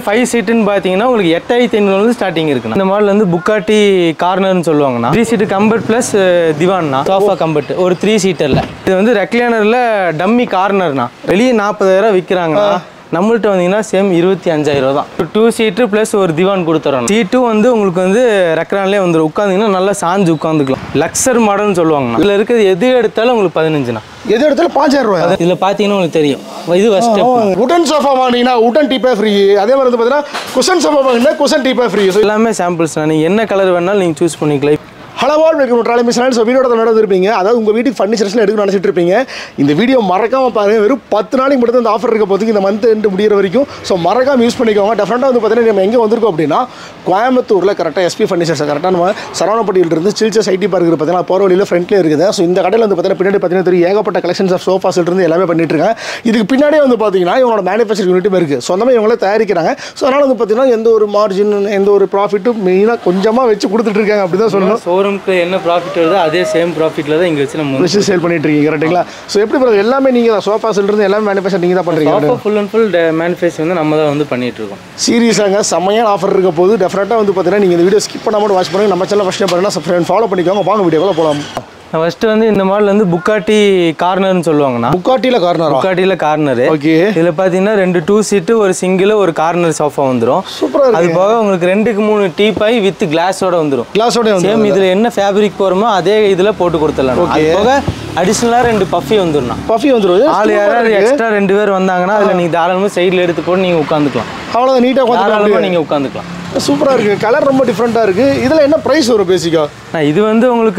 5 சீட்டுன்னு பார்த்தீங்கன்னா உங்களுக்கு 8500 ஸ்டார்டிங் இருக்குண்ணா. இந்த மாடல் வந்து புக்காட்டி கார்னர்னு சொல்லுவாங்கண்ணா. 3 சீட்டு கம்பர்ட் ப்ளஸ் திவான்னா சோஃபா கம்பர்ட் ஒரு 3 சீட்டரில். இது வந்து ரெக்லைனரில் டம்மி கார்னர்னா வெளியே 40,000 விற்கிறாங்கண்ணா. நம்மள்ட்ட வந்தீங்கன்னா சேம் 25,000 தான். 2 சீட்டு ப்ளஸ் ஒரு திவான் கொடுத்துறோம். சீட்டும் வந்து உங்களுக்கு வந்து ரெக்ரான்லேயே வந்துடும். உட்காந்திங்கன்னா நல்லா சாஞ்சு உட்காந்துக்கலாம். லக்ஸர் மாடல்னு சொல்லுவாங்கண்ணா. இதில் இருக்கிறது எது எடுத்தாலும் உங்களுக்கு 15ண்ணா. எது எடுத்தாலும் 5,000 ரூபாய். இதில் பார்த்தீங்கன்னா உங்களுக்கு தெரியும். இது ஃபர்ஸ்ட் உடன் சோஃபா வாங்கினீங்கன்னா உடன் டீப்பே ஃப்ரீ. அதே மாதிரி வந்து பார்த்தீங்கன்னா குஷன் சோஃபா வாங்கினா குஷன் டீப்பே ஃப்ரீ. எல்லாமே சாம்பிள்ஸ் தான். நீங்கள் என்ன கலர் வேணாலும் நீங்கள் சூஸ் பண்ணிக்கலாம். Hello all welcome to trolley mission. So வீடியோட நடந்துருப்பீங்க. அதாவது உங்கள் வீட்டுக்கு ஃபர்னிச்சர்ஸ்லாம் எடுக்கணும்னு நினச்சிட்டு இருப்பீங்க. இந்த வீடியோ மறக்காமல் பாருங்கள். வெறும் 10 நாளைக்கு மட்டும் இந்த ஆஃபர் இருக்க போதுக்கு இந்த மந்த் எண்டு முடிகிற வரைக்கும். ஸோ மறக்காமல் யூஸ் பண்ணிக்கோங்க. டெஃபரெண்டாக வந்து பார்த்தீங்கன்னா நம்ம எங்கே வந்திருக்கோம் அப்படின்னா கோயம்புத்தூரில் கரெக்டாக எஸ்பி ஃபர்னிச்சர்ஸ் கரெக்டாக நம்ம சரவணப்பட்டியிலிருந்து சில்சஸ் ஐடி பார்க் பார்த்தீங்கன்னா போகிற வழியில் ஃப்ரண்ட்லேயே இருக்குது. ஸோ இந்த கடையில் வந்து பார்த்தீங்கன்னா பின்னாடி பார்த்தீங்கன்னா ஏகப்பட்ட கலெக்ஷன்ஸ் ஆஃப் சோஃபாஸ் இருந்து எல்லாமே பண்ணிட்டு இருக்காங்க. இதுக்கு பின்னாடியே வந்து பார்த்தீங்கன்னா இவங்களோட மேனுஃபேக்சரிங் யூனிட்டும் இருக்குது. சொந்தமாக இவங்களே தயாரிக்கிறாங்க. ஸோ அதனால் வந்து பார்த்தீங்கன்னா எந்த ஒரு மார்ஜின் எந்த ஒரு ப்ராஃபிட்டும் மெயினாக கொஞ்சமாக வச்சு கொடுத்துட்டு இருக்காங்க அப்படி தான் சொல்லணும். ஷோரூமுக்கு என்ன ப்ராஃபிட் வருதோ அதே சேம் ப்ராஃபிட்டில் தான் இங்கே வச்சு நம்ம சேல் பண்ணிட்டு இருக்கீங்க. கரெக்டுங்களா? ஸோ எப்படி பண்ணுறது எல்லாமே நீங்கள் தான் சோஃபாஸ்ல இருந்து எல்லாமே மேனுஃபேக்சர் நீங்கள் தான் பண்ணுறீங்க. ஃபுல் அண்ட் ஃபுல் மேனுஃபேக்சர் வந்து நம்ம தான் வந்து பண்ணிட்டு இருக்கோம். சீரியஸாங்க செம்மையான ஆஃபர் இருக்க போது. டெஃபினட்டாக வந்து பார்த்தீங்கன்னா நீங்கள் இந்த வீடியோ ஸ்கிப் பண்ணாமல் வாட்ச் பண்ணுங்க. நம்ம சேனல் ஃபஸ்ட்டு பாருங்கன்னா சப்ஸ்கிரைப் ஃபாலோ பண்ணிக்கோங்க. வாங்க வீடியோக்குள்ள போகலாம். ஃபர்ஸ்ட் வந்து இந்த மாடல் வந்து புக்காட்டி கார்னர்னு சொல்லுவாங்கண்ணா. புக்காட்டியில் கார்னர். ஓகே. இதில் பார்த்தீங்கன்னா 2 2 சீட்டு ஒரு சிங்கிள் ஒரு கார்னர் சோஃபா வந்துடும். சூப்பராக. அது போக உங்களுக்கு 2க்கு 3 டீபாய் வித் கிளாஸோட வந்துடும். சேம் இதில் என்ன ஃபேப்ரிக் போகிறோமோ அதே இதில் போட்டு கொடுத்துடலாம். அது போக அடிஷ்னலாக 2 பஃபி வந்துடும். ஆள் யாராவது எக்ஸ்ட்ரா 2 பேர் வந்தாங்கன்னா அதில் நீங்கள் தாராளமாக சைடில் எடுத்து போட்டு நீங்கள் உட்காந்துக்கலாம். அவ்வளோதான். நீட்டாக நீங்கள் உட்காந்துக்கலாம். சூப்பராக இருக்குது. கலர் ரொம்ப டிஃப்ரெண்ட்டாக இருக்குது. இதில் என்ன ப்ரைஸ் வரும் பேசிக்காக? இது வந்து உங்களுக்கு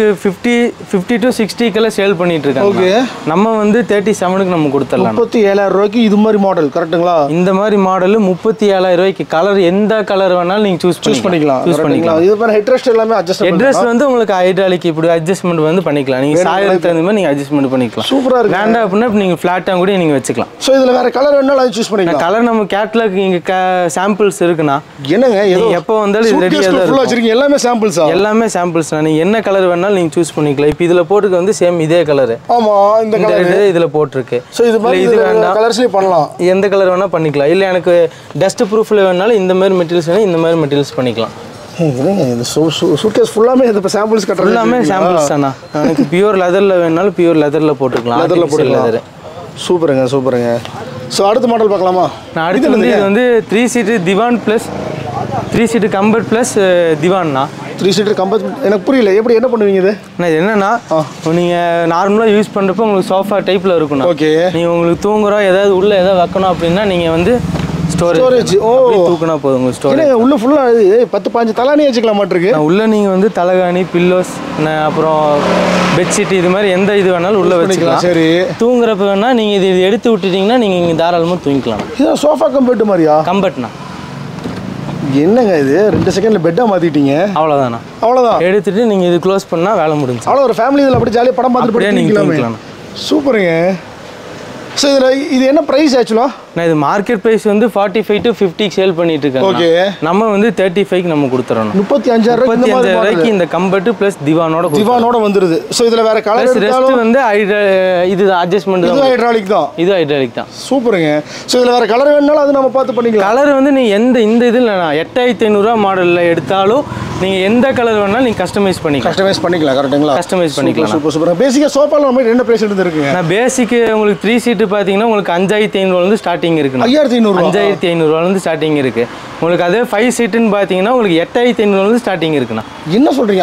50 to 60 சேல் பண்ணிட்டு இருக்காங்க. ஓகே. நம்ம வந்து 37க்கு நம்ம கொடுத்துடலாம். 37,000 ரூபாய்க்கு இது மாதிரி மாடல் கரெக்ட்டுங்களா? இந்த மாதிரி மாடல் 37,000 ரூபாய்க்கு. கலர் எந்த கலர் வேணாலும் நீங்கள் சூஸ் பண்ணிக்கலாம். இது மாதிரி ஹெட்ரெஸ்ட் எல்லாமே ஹெட்ரெஸ்ட் வந்து உங்களுக்கு ஹைட்ராலிக் இப்படி அட்ஜஸ்ட்மெண்ட் வந்து பண்ணிக்கலாம். நீங்கள் சாயலுக்கு தகுந்த மாதிரி நீங்கள் அட்ஜஸ்ட்மெண்ட் பண்ணிக்கலாம். சூப்பராக இருக்குது. வேண்டாம் அப்படின்னா நீங்கள் ஃப்ளாட்டாக கூட நீங்கள் வச்சுக்கலாம். ஸோ இதில் வேறு கலர் வேணாலும் அது சூஸ் பண்ணிக்கலாம். கலர் நம்ம கேட்லாக் இங்கே சாம்பிள்ஸ் இருக்குண்ணா. என்னங்க எப்போ வந்தாலும் இது ரெடியாக தான் வச்சிருக்கீங்க. எல்லாமே சாம்பிள்ஸா? எல்லாமே சாம்பிள்ஸ் தான். நீங்கள் என்ன கலர் வேணாலும் நீங்கள் சூஸ் பண்ணிக்கலாம். இப்போ இதில் போட்டுருக்கு வந்து சேம் இதே கலர். ஆமாம். இந்த கலர் இதில் போட்டிருக்கு. ஸோ இது மாதிரி இது வேண்டாம் கலர்ஸ்லேயும் பண்ணலாம். எந்த கலர் வேணால் பண்ணிக்கலாம். இல்லை எனக்கு டஸ்ட் ப்ரூஃபில் வேணாலும் இந்த மாதிரி மெட்டீரியல்ஸ் வேணும் இந்த மாதிரி மெட்டீரியல்ஸ் பண்ணிக்கலாம். சூட்கேஸ் ஃபுல்லாமே இப்போ சாம்பிள்ஸ் கட்டுறது எல்லாமே சாம்பிள்ஸ் தானா. எனக்கு பியூர் லெதரில் வேணாலும் பியூர் லெதரில் போட்டுக்கலாம். லெதர். சூப்பருங்க. ஸோ அடுத்த மாடல் பார்க்கலாமா? அடுத்து வந்து இது வந்து 3 சீட்டு திவான் ப்ளஸ் 3 சீட்டு கம்பர்ட் ப்ளஸ் திவான்னா. 3 சீட்டர் கம்பர்ட் எனக்கு புரியல. எப்படி என்ன பண்ணுவீங்க இது? இது என்னன்னா நீங்கள் நார்மலாக யூஸ் பண்ணுறப்போ உங்களுக்கு சோஃபா டைப்பில் இருக்கணும். ஓகே. நீங்கள் உங்களுக்கு தூங்குறோம் ஏதாவது உள்ளே ஏதாவது வைக்கணும் அப்படின்னா நீங்கள் வந்து ஸ்டோரேஜ் தூக்கினா போதும். உங்களுக்கு ஸ்டோரேஜ் உள்ள ஃபுல்லாக 10-15 தலானி வச்சுக்கலாம் மாட்டிருக்கு. உள்ள நீங்கள் வந்து தலகாணி பில்லோஸ் அப்புறம் பெட்ஷீட் இது மாதிரி எந்த இது வேணாலும் உள்ள வச்சுக்கலாம். சரி. தூங்குறப்ப வேணா நீங்கள் இது எடுத்து விட்டுட்டீங்கன்னா நீங்கள் இங்கே தாராளமாக தூங்கிக்கலாம். இதான் சோஃபா கம்பர்ட் மாதிரியா? கம்பர்ட்னா என்னங்க இது 2 செகண்ட்ல பெட்டாக மாற்றிட்டீங்க. அவ்வளோதான். எடுத்துட்டு நீங்கள் இது க்ளோஸ் பண்ணால் வேலை முடிஞ்சு. அவ்வளோ ஒரு ஃபேமிலி இதில் அப்படி ஜாலியாக படம் பார்த்துட்டு நீங்கள் தூங்கிக்கலாம். சூப்பருங்க. ஸோ இதில் இது என்ன ப்ரைஸ் ஆக்சுவலாக? நான் இது மார்க்கெட் ப்ரைஸ் வந்து 45 to 50 சேல் பண்ணிட்டு இருக்கேன். ஓகே. நம்ம வந்து 35க்கு நம்ம கொடுத்துறோம். 35,000 இந்த கம்பர்ட் ப்ளஸ் திவானோட வந்துருது. ஸோ இதில் வேற கலர் ரெஸ்ட் வந்து இது அட்ஜஸ்ட்மெண்ட் இது ஹைட்ராலிக் தான். சூப்பருங்க. ஸோ இதில் வேற கலர் வேணாலும் அது நம்ம பார்த்து பண்ணிக்கலாம். கலர் வந்து நீ இந்த இதில் 8500 மாடலில் எடுத்தாலும் நீங்கள் எந்த கலர் வேணாலும் நீங்கள் கஸ்டமைஸ் பண்ணிக்கலாம். கரெக்டுங்களா? கஸ்டமைஸ் பண்ணிக்கலாம். சூப்பர். பேசிக்காக சோஃபாவில் நம்ம என்ன ப்ரைஸ் இருக்குங்க? நான் பேசிக் உங்களுக்கு 3 சீட்டு பார்த்தீங்கன்னா உங்களுக்கு 5,500 ஸ்டார்டிங் இருக்கு. 5,500 ஸ்டார்டிங் இருக்கு. உங்களுக்கு அதே 5 சீட்டுன்னு பார்த்தீங்கன்னா உங்களுக்கு 8,500 ஸ்டார்டிங் இருக்குண்ணா. என்ன சொல்றீங்க?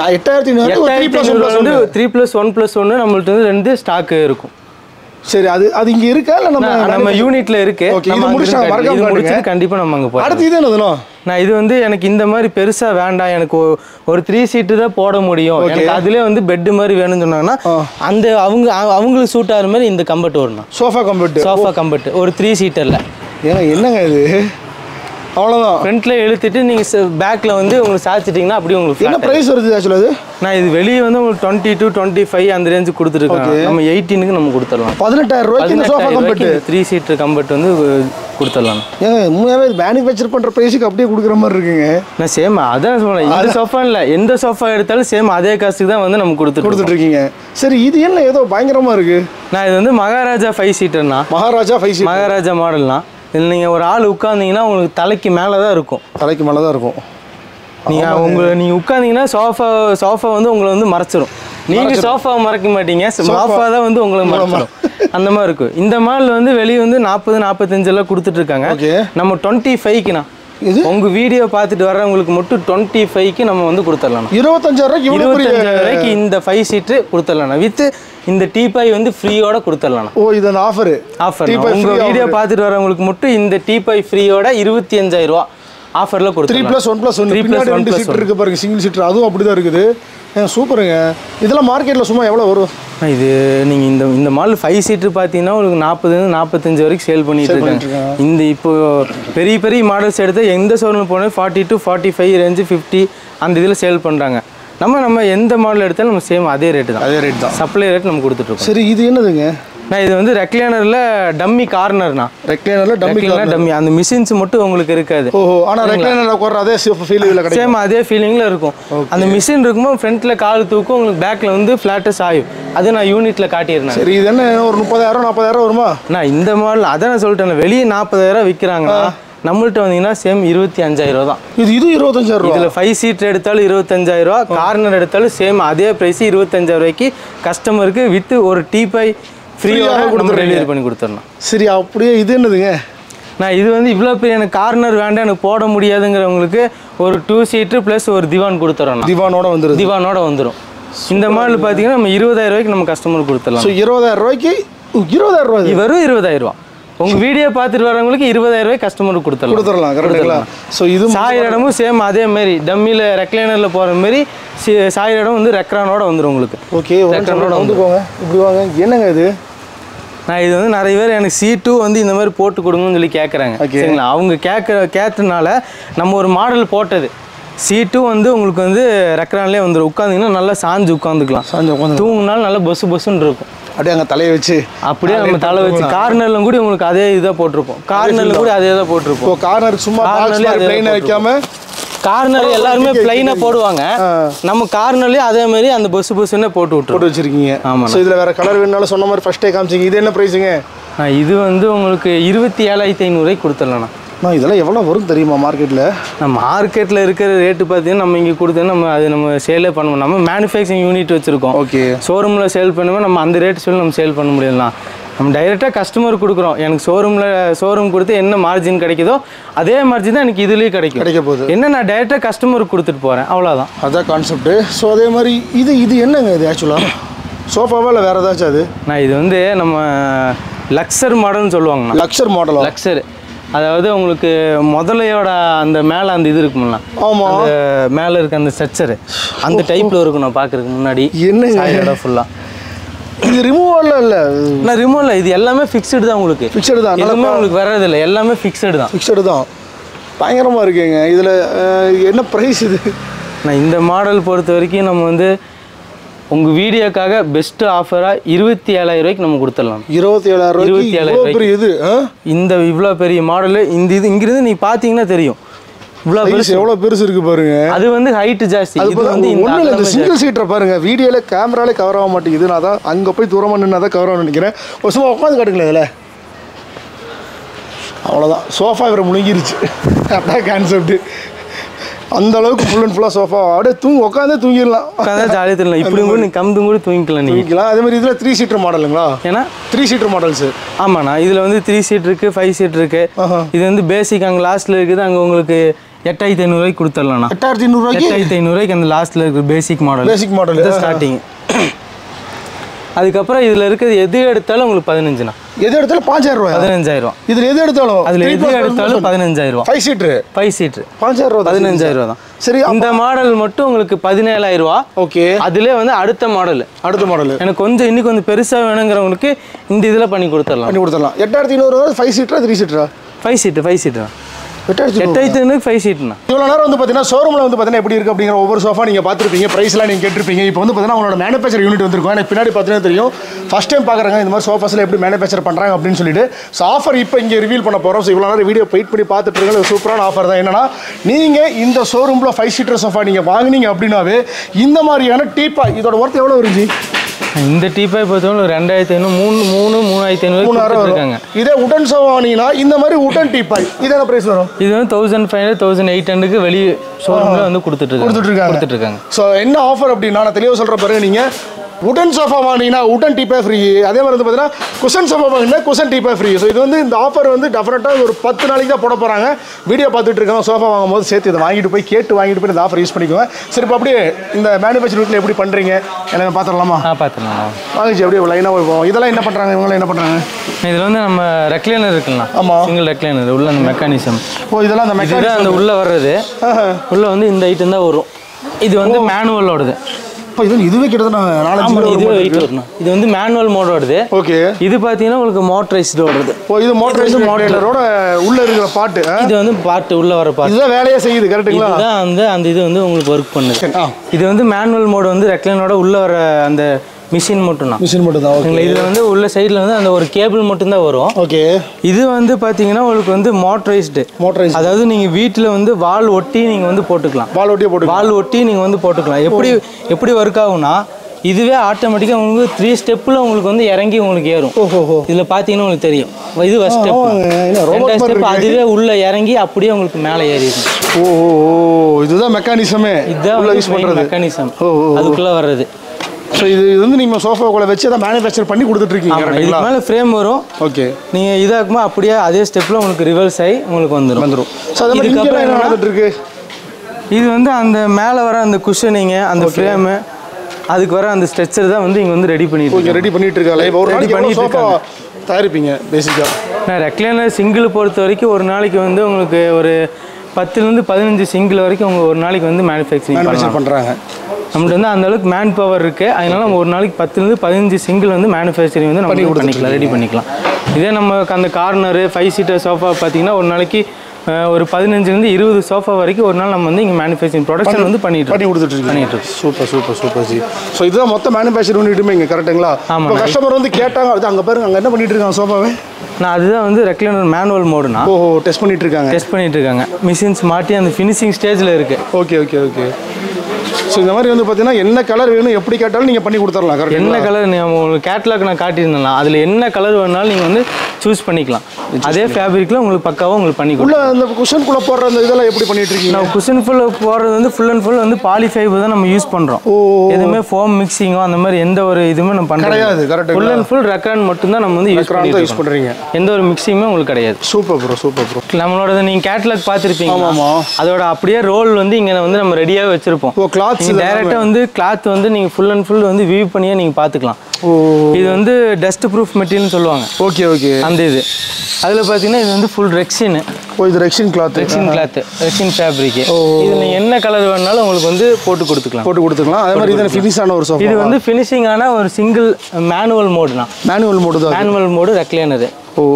8,500 வந்து 3+1+1 நம்மள்ட்ட வந்து 2 ஸ்டாக் இருக்கும். சரி. அது இங்க இருக்கா இல்ல நம்ம யூனிட்ல இருக்கு. இது முடிச்சு கண்டிப்பா நம்ம அங்க போறோம். அடுத்து இது என்னதுனா? நான் இது வந்து எனக்கு இந்த மாதிரி பெருசா வேண்டாம். எனக்கு ஒரு 3 சீட்டு தான் போட முடியும். எனக்கு அதுலயே வந்து பெட் மாதிரி வேணும்னு சொன்னாங்கன்னா அந்த அவங்களுக்கு சூட் ஆகிற மாதிரி இந்த கம்பர்ட் வரணும். சோஃபா கம்பர்ட் ஒரு 3 சீட்டர்ல. என்னங்க இது? அவ்வளோதான். ஃப்ரண்ட்ல இழுத்துட்டு நீங்கள் பேக்கில் வந்து உங்களுக்கு சாய்ச்சிட்டிங்கன்னா அப்படியே உங்களுக்கு என்ன ப்ரைஸ் வருது ஆக்சுவலாக? அது நான் இது வெளியே வந்து உங்களுக்கு 20 to 25 அந்த ரேஞ்சு கொடுத்துருக்கேன். நம்ம 18க்கு நம்ம கொடுத்துடலாம். 18,000 ரூபாய்க்கு இந்த சோஃபா கம்பர்ட் 3 சீட்டர் கம்பர்ட் வந்து கொடுத்துடலாம். ஏங்க உண்மையாகவே மேனுஃபேக்சர் பண்ணுற ப்ரைஸுக்கு அப்படியே கொடுக்குற மாதிரி இருக்குங்க. நான் சேம் அதான் சொல்கிறேன். இந்த சோஃபா இல்லை எந்த சோஃபா எடுத்தாலும் சேம் அதே காசுக்கு தான் வந்து நம்ம கொடுத்துட்ருக்கீங்க. சரி. இது என்ன ஏதோ பயங்கரமாக இருக்குது? நான் இது வந்து மகாராஜா 5 சீட்டர்னா. மகாராஜா 5 சீட்டர் மகாராஜா மாடல்னா இதில் நீங்கள் ஒரு ஆள் உட்காந்திங்கன்னா உங்களுக்கு தலைக்கு மேலே தான் இருக்கும். தலைக்கு மேலே தான் இருக்கும். நீங்கள் உட்காந்திங்கன்னா சோஃபா வந்து உங்களை வந்து மறைச்சிரும். நீங்கள் சோஃபாவை மறைக்க மாட்டீங்க, சோஃபா தான் வந்து உங்களை மறைச்சிடும். அந்த மாதிரி இருக்கும். இந்த மாடல் வந்து வெளியே வந்து 40-45 கொடுத்துட்ருக்காங்க. நம்ம 25க்குண்ணா உங்கள் வீடியோ பார்த்துட்டு வர்றவங்களுக்கு மட்டும் 25க்கு நம்ம வந்து கொடுத்துடலாம். 25,000 இந்த 5 சீட்டு கொடுத்துடலாம். வித் இந்த டீபாய் வந்து ஃப்ரீயோட கொடுத்துடலாம். ஓ, இது அந்த ஆஃபர் உங்கள் வீடியோ பார்த்துட்டு வரவங்களுக்கு மட்டும் இந்த டீபாய் ஃப்ரீயோட 25,000 ஆஃபர்ல கொடுத்துருக்கோம். 3+1+1 பின்னாடி 2 சீட் இருக்கு பாருங்க, சிங்கிள் சீட்டர், அதுவும் அப்படிதான் இருக்குது. சூப்பருங்க. இதெல்லாம் மார்க்கெட்டில் சும்மா எவ்வளோ வரும்? இது நீங்கள் இந்த மாடல் 5 சீட்டர் பார்த்தீங்கன்னா உங்களுக்கு 40-45 வரைக்கும் சேல் பண்ணிட்டு இருக்காங்க. இந்த இப்போ பெரிய பெரிய மாடல்ஸ் எடுத்து எந்த ஷோரூமில் போனால் 40 to 45 ரேஞ்சு 50 அந்த இதில் சேல் பண்ணுறாங்க. நம்ம எந்த மாடல் எடுத்தாலும் நம்ம சேம் அதே ரேட்டு தான். அதே ரேட் தான், சப்ளை ரேட் நம்ம கொடுத்துட்ருக்கோம். சரி, இது என்னதுங்க? இது வந்து ரெக்லைனரில் டம்மி கார்னர்னா. ரெக்லைனரில் டம்மி அந்த மிஷின்ஸ் மட்டும் உங்களுக்கு இருக்காது. ஓஹோ, ஆனால் ரெக்லைனரில் உட்கார அதே ஃபீலிங்கில் கிடைக்கும். சேம் அதே ஃபீலிங்கில் இருக்கும். அந்த மிஷின் இருக்கும்போது ஃப்ரண்ட்டில் கால் தூக்கும், உங்களுக்கு பேக்கில் வந்து ஃப்ளாட்டஸ் ஆகும். அது நான் யூனிட்டில் காட்டியிருந்தேன். சரி, இது என்ன ஒரு 30,000-40,000 வருமா? நான் இந்த மாடல் அதான் நான் சொல்லிட்டேன். வெளியே 40,000 விற்கிறாங்கன்னா நம்மள்ட்ட வந்தீங்கன்னா சேம் 25,000 தான். இது 25,000. இதில் 5 சீட் எடுத்தாலும் 25,000, கார்னர் எடுத்தாலும் சேம் அதே ப்ரைஸ் 25,000 கஸ்டமருக்கு வித் ஒரு டீபாய் ஃப்ரீயாக டெலிவரி பண்ணி கொடுத்துடலாம். சரி, அப்படியே இது என்னதுங்க? நான் இது வந்து இவ்வளோ பெரிய எனக்கு கார்னர் வேண்டாம், எனக்கு போட முடியாதுங்கிறவங்களுக்கு ஒரு 2 சீட்டு ப்ளஸ் ஒரு திவான் கொடுத்துறோம். திவானோட வந்துடும். இந்த மாடல் பார்த்தீங்கன்னா நம்ம 20,000 நம்ம கஸ்டமருக்கு கொடுத்துடலாம். 20,000 20,000 வெறும் 20,000. உங்கள் வீடியோ பார்த்துட்டு வரவங்களுக்கு 20,000 கஸ்டமருக்கு கொடுத்துடலாம். கரெக்டுங்களா? ஸோ இது சாயிர இடமும் சேம் அதே மாதிரி டம்மியில் ரெக்லைனரில் போகிற மாதிரி சாயிர இடம் வந்து ரெக்ரானோட வந்துடும் உங்களுக்கு. ஓகே, ரெக்ரானோட வந்து போங்க. இப்படி வாங்க. என்னங்க இது? நான் இது வந்து நிறைய பேர் எனக்கு C2 வந்து இந்த மாதிரி போட்டு கொடுங்கன்னு சொல்லி கேட்குறாங்க. சரிங்களா? அவங்க கேட்டதுனால நம்ம ஒரு மாடல் போட்டது. C2 வந்து உங்களுக்கு வந்து ரெக்ரான்லேயே வந்துடும். உட்காந்திங்கன்னா நல்லா சாஞ்சு உட்காந்துக்கலாம். தூங்குனாலும் நல்லா பொசுன்னு இருக்கும். அப்படியே அங்கே தலையை வச்சு நம்ம தலை வச்சு கார்னர்லும் கூட உங்களுக்கு அதே இதாக போட்டிருப்போம். கார்னர்ல கூட அதே தான் போட்டிருப்போம். கார்னர் சும்மா பிளைனா வைக்காம கார்னர் எல்லாருமே பிளைனா போடுவாங்க. நம்ம கார்னர்லயே அதே மாதிரி அந்த பொசுன்னு போட்டு வச்சிருக்கீங்க. ஆமா. ஸோ இதில் வேற கலர் வேணுனாலும் சொன்ன மாதிரி ஃபர்ஸ்டே காமிச்சிங்க. இது என்ன ப்ரைஸுங்க? இது வந்து உங்களுக்கு 27,500 கொடுத்துடலாம். இதெல்லாம் எவ்வளோ வரும் தெரியுமா மார்க்கெட்டில்? மார்க்கெட்டில் இருக்கிற ரேட்டு பார்த்தீங்கன்னா நம்ம இங்கே கொடுத்தோன்னா நம்ம சேலே பண்ணுவோம். நம்ம மேனுஃபேக்சரிங் யூனிட் வச்சுருக்கோம். ஓகே. ஷோரூமில் சேல் பண்ணுவோம். நம்ம அந்த ரேட் சொல்லி நம்ம சேல் பண்ண முடியலாம். நம்ம டைரெக்டாக கஸ்டமர் கொடுக்குறோம். எனக்கு ஷோரூம் கொடுத்து என்ன மார்ஜின் கிடைக்குதோ அதே மார்ஜின் தான் எனக்கு இதுலேயே கிடைக்க போகுது. என்ன நான் டைரெக்டாக கஸ்டமருக்கு கொடுத்துட்டு போகிறேன், அவ்வளோதான். அதான் கான்செப்ட்டு. ஸோ அதே மாதிரி இது என்னங்க? இது ஆக்சுவலாக சோஃபாவா இல்லை வேறு ஏதாச்சும்? அது இது வந்து நம்ம லக்ஸர் மாடல்னு சொல்லுவாங்கண்ணா. லக்ஸர் அதாவது உங்களுக்கு முதலையோட அந்த மேலே அந்த இது இருக்குங்களா? ஆமாம், அந்த மேலே இருக்க அந்த ஸ்ட்ரக்சரு அந்த டைப்பில் இருக்கும். நான் பார்க்குறதுக்கு முன்னாடி என்ன இடம் ஃபுல்லாக இது ரிமூவல் இல்லை. நான் ரிமூவ் இல்லை, இது எல்லாமே ஃபிக்ஸ்டு தான். உங்களுக்கு ஃபிக்ஸ்டு தான், எல்லாமே உங்களுக்கு வர்றதில்லை, எல்லாமே ஃபிக்ஸ்டு தான். பயங்கரமாக இருக்குங்க. இதில் என்ன ப்ரைஸ் இது? நான் இந்த மாடல் பொறுத்த வரைக்கும் நம்ம வந்து உங்கள் வீடியோக்காக பெஸ்ட் ஆஃபராக 27,000 நம்ம கொடுத்துடலாம். 27,000 இது இந்த இவ்வளோ பெரிய மாடலு. இந்த இது இங்கிருந்து நீ பார்த்தீங்கன்னா தெரியும் இவ்வளோ பெருசு, எவ்வளோ பெருசு இருக்கு பாருங்க. அது வந்து ஹைட்டு ஜாஸ்தி. இது வந்து இந்த சிங்கிள் சீட்டரை பாருங்க, வீடியோவில் கேமராலே கவர் ஆக மாட்டேங்குது. நான் தான் அங்கே போய் தூரமாக நின்று தான் கவர் ஆகணும்னு நினைக்கிறேன். ஒரு சும்மா உட்காந்து காட்டுங்களேன் இதில். அவ்வளோதான், சோஃபா இவரை முழுங்கிருச்சு. அதான் கான்செப்ட். அந்த அளவுக்கு ஃபுல் அண்ட் ஃபுல்லாக சோஃபா அப்படியே உட்காந்தே தூங்கிடலாம். உட்காந்தா ஜாலியாக தெரியல. இப்படி கூட நீ கம்பும் கூட தூங்கிக்கலாம். அதே மாதிரி இதில் 3 சீட்டர் மாடலுங்களா? ஏன்னா 3 சீட்டர் மாடல்ஸ். ஆமாண்ணா, இதில் வந்து 3 சீட் இருக்குது, 5 சீட் இருக்குது. இது வந்து பேசிக் அங்கே லாஸ்ட்டில் இருக்குது. அங்கே உங்களுக்கு 8,500 கொடுத்துடலாம்ண்ணா. 8,500 அந்த லாஸ்ட்டில் இருக்குது பேசிக் மாடல் ஸ்டார்டிங். அதுக்கப்புறம் இதில் இருக்கிறது எது எடுத்தாலும் உங்களுக்கு 15ண்ணா. எது எடுத்தாலும் 5,000. 15,000. இதில் எது எடுத்தாலும் அதில் எது எடுத்தாலும் 15,000. 5 சீட்ரு 5,000 15,000 தான். சரி, இந்த மாடல் மட்டும் உங்களுக்கு 17,000. ஓகே. அதுலேயே வந்து அடுத்த மாடல் எனக்கு கொஞ்சம் இன்னும் கொஞ்சம் பெருசாக வேணுங்கிறவங்களுக்கு இந்த இதில் பண்ணி கொடுத்துடலாம். 8,500. 5 சீட்டரா 3 சீட்டரா? 5 சீட்டு 8,500 5 சீட்டுண்ணா. இவ்வளோ நேரம் வந்து பார்த்தீங்கன்னா ஷோரூமில் வந்து பார்த்தீங்கன்னா எப்படி இருக்குது அப்படிங்கிற ஒவ்வொரு சோஃபா நீங்கள் பார்த்துருப்பீங்க, ப்ரைஸ்லாம் நீங்கள் கேட்டிருப்பீங்க. இப்போ வந்து பார்த்தீங்கன்னா உங்களோட மேனுஃபேக்சர் யூனிட் வந்திருக்கும். எனக்கு பின்னாடி பார்த்தீங்கன்னா தெரியும், ஃபஸ்ட் டைம் பார்க்குறாங்க இந்த மாதிரி சோஃபாஸில் எப்படி மேனுஃபேக்சர் பண்ணுறாங்க அப்படின்னு சொல்லிட்டு. ஸோ ஆஃபர் இப்போ இங்கே ரிவீல் பண்ண போகிறோம். ஸோ இவ்வளோ நேரம் வீடியோ வெயிட் பண்ணி பார்த்துட்டு இருக்க சூப்பரான ஆஃபர் தான். என்னன்னா, நீங்கள் இந்த ஷோரூமில் 5 சீட்டர் சோஃபா நீங்கள் வாங்கினீங்க அப்படின்னாவே இந்த மாதிரியான டீப்பா இதோட ஒர்த் எவ்வளோ வருது? இந்த டீப்பாய் பொறுத்தவரை 2500 3500 இருக்காங்க. இதே உடன் சோஃபா வாங்கினீங்கன்னா இந்த மாதிரி உடன் டீப்பாய் இது என்ன பிரைஸ் வரும்? இது வந்து 1500 1800க்கு வெளியே ஷோரூமில் வந்து கொடுத்துட்ருக்காங்க. ஸோ என்ன ஆஃபர் அப்படின்னா நான் தெளிவாக சொல்கிற பாருங்க, நீங்கள் உடன் சோஃபா வாங்கினீங்கன்னா உடன் டீப்பாய் ஃப்ரீ. அதே மாதிரி வந்து பார்த்தீங்கன்னா குஷன் சோஃபா வாங்கினா குஷன் டீப்பாய் ஃப்ரீ. ஸோ இது வந்து இந்த ஆஃபர் வந்து டெஃபினட்டாக ஒரு 10 நாளைக்கு தான் போட போகிறாங்க. வீடியோ பார்த்துட்டு இருக்காங்க, சோஃபா வாங்கும்போது சேர்த்து இதை வாங்கிட்டு போய் இந்த ஆஃபர் யூஸ் பண்ணிக்கோங்க. சரி, இப்போ அப்படியே இந்த மேனுஃபேக்சரிங்கில் எப்படி பண்ணுறீங்க என்ன பார்த்துடலாமா? பார்த்துடலாம். வாங்கிச்சு அப்படியே லைனாக போவோம். இதெல்லாம் என்ன பண்ணுறாங்க, இவங்களாம் என்ன பண்ணுறாங்க? இதில் வந்து நம்ம ரெக்லைனர் இருக்குல்ல, ஆமாம், சிங்கிள் ரெக்லைனர் உள்ள அந்த மெக்கானிசம். இதெல்லாம் அந்த மெக்கானிசம் அந்த உள்ளே வர்றது உள்ளே வந்து இந்த ஐட்டம் தான் வரும். இது வந்து மேனுவலோடது. இப்போ இதுவே கிட்டத்தட்ட 4 இதுவே வெயிட் வரணும். இது வந்து மேனுவல் மோடோடது. ஓகே. இது பார்த்தீங்கன்னா உங்களுக்கு மோட்டரைஸ்டு ஓடுது. இது மோட்டரைஸ்டு மோட்டரோட உள்ள இருக்கிற பாட்டு. இது வந்து பாட்டு உள்ள வர பாட்டு. இதுதான் வேலையே செய்யுது. கரெக்ட்டுங்களா? இதுதான் அந்த இது வந்து உங்களுக்கு ஒர்க் பண்ணுது. இது வந்து மேனுவல் மோடு வந்து ரெக்லைனோட உள்ள வர அந்த மிஷின் மட்டும் தான். இதில் வந்து உள்ள சைடில் வந்து அந்த ஒரு கேபிள் மட்டும்தான் வரும். ஓகே. இது வந்து பார்த்தீங்கன்னா உங்களுக்கு வந்து மோட்டரைஸ்டு. அதாவது நீங்கள் வீட்டில் வந்து வால் ஒட்டி நீங்கள் வந்து போட்டுக்கலாம். வால் ஒட்டி நீங்கள் வந்து போட்டுக்கலாம். எப்படி ஒர்க் ஆகும்னா, இதுவே ஆட்டோமேட்டிக்காக உங்களுக்கு 3 ஸ்டெப்பில் உங்களுக்கு வந்து இறங்கி உங்களுக்கு ஏறும். இதில் பார்த்தீங்கன்னா உங்களுக்கு தெரியும். இது ஃபர்ஸ்ட் ஸ்டெப். 2வது ஸ்டெப் அதுவே உள்ள இறங்கி அப்படியே உங்களுக்கு மேலே ஏறிடும். இதுதான் மெக்கானிசமே. இதுதான் யூஸ் பண்ணுறது மெக்கானிசம். அதுக்குள்ளே வர்றது. ஸோ இது வந்து நீங்கள் சோஃபாக்குள்ளே வச்சு அதை மேனுஃபேக்சர் பண்ணி கொடுத்துட்ருக்கீங்க. இதுக்கு மேலே ஃப்ரேம் வரும். ஓகே. நீங்கள் இதாக்குமா அப்படியே அதே ஸ்டெப்பில் உங்களுக்கு ரிவர்ஸ் ஆகி உங்களுக்கு வந்துடும். ஸோ அது இதுக்கப்புறம் என்ன நடந்துட்டுருக்கு? இது வந்து அந்த மேலே வர அந்த குஷனிங்கு, அந்த ஃப்ரேமு, அதுக்கு வர அந்த ஸ்ட்ரெச்சர் தான் வந்து இங்கே வந்து ரெடி பண்ணிட்டு இருக்காங்க. இப்போ ஒரு நாளைக்கு சோஃபா தயாரிப்பீங்க பேசிக்காக? நான் ரெக்லைனர் சிங்கிள் பொறுத்த வரைக்கும் ஒரு நாளைக்கு வந்து உங்களுக்கு ஒரு 10லேருந்து 15 சிங்கிள் வரைக்கும் அவங்க ஒரு நாளைக்கு வந்து மேனுஃபேக்சரிங் பண்ணுறாங்க. நம்மகிட்ட வந்து அந்த அளவுக்கு மேன் பவர் இருக்குது. அதனால நம்ம ஒரு நாளைக்கு 10லேருந்து 15 சிங்கிள் வந்து மேனுஃபேக்சரிங் வந்து நம்ம பண்ணிக்கலாம், ரெடி பண்ணிக்கலாம். இதே நம்ம அந்த கார்னரு 5 சீட்டர் சோஃபா பார்த்தீங்கன்னா ஒரு நாளைக்கு ஒரு 15லேருந்து 20 சோஃபா வரைக்கும் ஒரு நாள் நம்ம வந்து இங்கே மேனுஃபேக்சரிங் ப்ரொடக்ஷன் வந்து பண்ணிட்டு இருக்கோம். Super G. ஸோ இதுதான் மொத்தம் மேனுஃபேக்சர் பண்ணிட்டுமே இங்கே. கரெக்டுங்களா? ஆமாம். கஸ்டமர் வந்து கேட்டாங்க, அது அங்கே பாருங்க, அங்கே என்ன பண்ணிட்டு இருக்காங்க சோஃபாவே. நான் அதுதான் வந்து ரெக்லைனர் மேனுவல் மோடுனா. டெஸ்ட் பண்ணிட்டு இருக்காங்க. மிஷின்ஸ் மாட்டி அந்த ஃபினிஷிங் ஸ்டேஜில் இருக்குது. ஓகே. ஸோ இந்த மாதிரி வந்து பார்த்தீங்கன்னா என்ன கலர் வேணும் எப்படி கேட்டாலும் நீங்கள் பண்ணி கொடுத்துடலாம். கரெக்ட். என்ன கலர் நீங்கள் உங்களுக்கு கேட்லாக் நான் காட்டியிருந்தேன், அதில் என்ன கலர் வேணாலும் நீங்கள் வந்து சூஸ் பண்ணிக்கலாம். அதே ஃபேப்ரிக்கில் உங்களுக்கு பக்காவாக உங்களுக்கு பண்ணி கொடுக்கலாம். அந்த குஷனுக்குள்ளே போடுற அந்த இதெல்லாம் எப்படி பண்ணிட்டு இருக்கீங்க? நான் குஷன் போடுறது வந்து ஃபுல் அண்ட் ஃபுல் வந்து பாலிஃபைபர் தான் நம்ம யூஸ் பண்ணுறோம். எதுவுமே ஃபோம் மிக்சிங்கோ அந்த மாதிரி எந்த ஒரு இதுவுமே நம்ம பண்ணுறது கிடையாது. Correct. Full and full Recron மட்டும் தான் நம்ம வந்து யூஸ் பண்ணுறீங்க. எந்த ஒரு மிக்சிங்குமே உங்களுக்கு கிடையாது. Super bro. நம்மளோட நீங்கள் கேட்லாக் பார்த்துருப்பீங்க. அதோட அப்படியே ரோல் வந்து இங்கே வந்து நம்ம ரெடியாக வச்சிருப்போம். கிளாத் டைரெக்டாக வந்து கிளாத் வந்து நீங்கள் ஃபுல் அண்ட் ஃபுல் வந்து வியூ பண்ணியே நீங்கள் பார்த்துக்கலாம். இது வந்து டஸ்ட் ப்ரூஃப் மெட்டீரியல்னு சொல்லுவாங்க. ஓகே. அந்த இது அதில் பார்த்தீங்கன்னா இது வந்து ஃபுல் ரெக்ஸின். இது ரெக்ஸின் கிளாத் ரெக்ஸின் ஃபேப்ரிக். இது நீங்கள் என்ன கலர் வேணாலும் உங்களுக்கு வந்து போட்டு கொடுத்துக்கலாம். அதே மாதிரி இது ஃபினிஷான ஒரு சோஃபா. இது வந்து ஃபினிஷிங்கான ஒரு சிங்கிள் மேனுவல் மோடுனா. Manual mode recliner.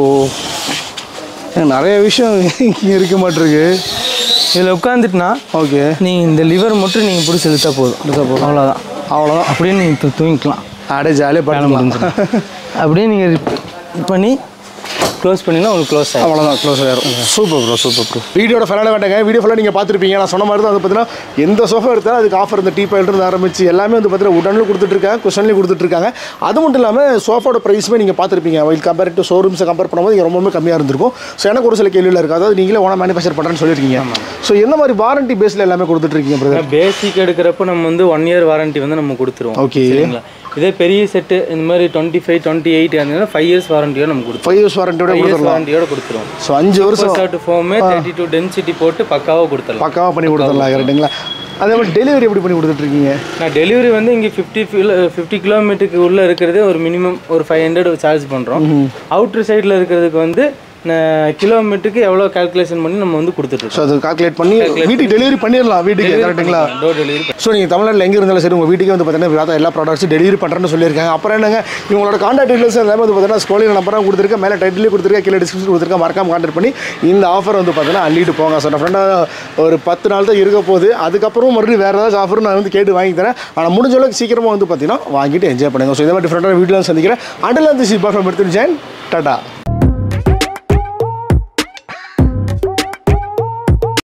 நிறைய விஷயம் இங்கே இருக்க மாட்டிருக்கு. இதில் உட்காந்துட்டுனா ஓகே, நீங்கள் இந்த லிவர் மட்டும் நீங்கள் பிடிச்சி இழுத்தா போதும். அவ்வளோதான். அப்படியே நீங்கள் தூங்கிக்கலாம். அப்படியே ஜாலியாக பண்ணலாம். அப்படியே நீங்கள் பண்ணி க்ளோஸ் பண்ணினா உங்களுக்கு க்ளோஸ் ஆகும். அவ்வளோதான், க்ளோஸ் ஆகிடும். Super bro. வீடியோட ஃபைனலாக வேண்டாங்க. வீடியோ ஃபுல்லாக நீங்கள் பார்த்துருப்பீங்க. நான் சொன்ன மாதிரி தான் வந்து பார்த்தீங்கன்னா எந்த சோஃபா எடுத்தாலும் அதுக்கு ஆஃபர் இந்த டீப்பாயிலிருந்து ஆரம்பிச்சு எல்லாமே வந்து பார்த்தீங்கன்னா உடனில் கொடுத்துட்ருக்காங்க, குஷன்லேயும் கொடுத்துட்ருக்காங்க. அது மட்டும் இல்லாமல் சோஃபாவோட ப்ரைஸுமே நீங்கள் பார்த்துருப்பீங்க. வைல் கம்பேர் டு ஷோரூம்ஸை கம்பேர் பண்ணும்போது இங்கே ரொம்ப கம்மியாக இருந்திருக்கும். ஸோ எனக்கு ஒரு சில கேள்வியில் இருக்குது. அதாவது நீங்களே ஓனாக மேனுஃபேக்சர் பண்ணுறேன்னு சொல்லியிருக்கீங்க. ஸோ எந்த மாதிரி வாரண்டி பேஸில் எல்லாமே கொடுத்துட்ருக்கீங்க பிரதர்? பேசிக் எடுக்கிறப்ப நம்ம வந்து 1 இயர் வாரண்டி வந்து நம்ம கொடுத்துருவோம். ஓகே. இதே பெரிய செட்டு இந்த மாதிரி 25, 28 இருந்ததுன்னா 5 இயர்ஸ் வாரண்டியோட நம்ம கொடுத்துருவோம். 5 இயர்ஸ் வாரண்டியோட கொடுத்துருவோம். ஸோ 5 வருஷம் ஃபோமே 32 டென்சிட்டி போட்டு பக்காவாக பண்ணி கொடுத்துடலாம். கரெக்டுங்களா? அதே மாதிரி டெலிவரி எப்படி பண்ணி கொடுத்துட்ருக்கீங்க? நான் டெலிவரி வந்து இங்கே 50 கிலோமீட்டருக்கு உள்ளே இருக்கிறது ஒரு மினிமம் ஒரு 500 சார்ஜ் பண்ணுறோம். அவுட்ரு சைடில் இருக்கிறதுக்கு வந்து கிலோமீட்டருக்கு எவ்வளோ கால்குலேஷன் பண்ணி நம்ம வந்து கொடுத்துட்டு. ஸோ அது கால்குலேட் பண்ணி வீட்டுக்கு டெலிவரி பண்ணிடலாம். வீட்டுக்கு கரெக்டுங்களா? Door delivery. ஸோ நீங்கள் தமிழ்நாட்டில் எங்கே இருந்தாலும் சரி உங்கள் வீட்டுக்கே வந்து பார்த்தீங்கன்னா எல்லா ப்ராடக்ட்ஸும் டெலிவரி பண்ணுறேன்னு சொல்லியிருக்காங்க. அப்புறம் என்னங்க இவங்களோட கான்டாக்ட் டீடைல்ஸ் எல்லாமே வந்து பார்த்தீங்கன்னா ஸ்கோலிங் நம்பராக கொடுத்துருக்கேன், மேலே டைட்டிலே கொடுத்துருக்கேன், கீழே டிஸ்கிரிப்ஷன் கொடுத்துருக்கேன். மறக்காம கான்டாக்ட் பண்ணி இந்த ஆஃபர் வந்து பார்த்தீங்கன்னா அள்ளிட்டு போங்க. ஸோ ஃப்ரெண்டாக ஒரு 10 நாள் தான் இருக்க போகுது. அதுக்கப்புறம் மறுபடியும் வேறு ஏதாச்சும் ஆஃபர் நான் வந்து கேட்டு வாங்கி தரேன். ஆனால் முடிஞ்ச அளவுக்கு சீக்கிரமாக வந்து பார்த்தீங்கன்னா வாங்கிட்டு என்ஜாய் பண்ணுங்க. ஸோ இதே மாதிரி ஃப்ரெண்டாக வீட்டில் சந்திக்கிறேன். அண்டல் அந்த சி பாஃபம் எடுத்துட்டு ஜாயின் டாடா.